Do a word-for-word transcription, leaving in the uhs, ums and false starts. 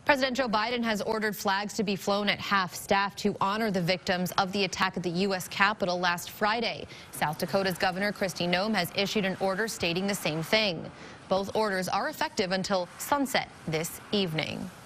President Joe Biden has ordered flags to be flown at half-staff to honor the victims of the attack at the U S Capitol last Friday. South Dakota's Governor Kristi Noem has issued an order stating the same thing. Both orders are effective until sunset this evening.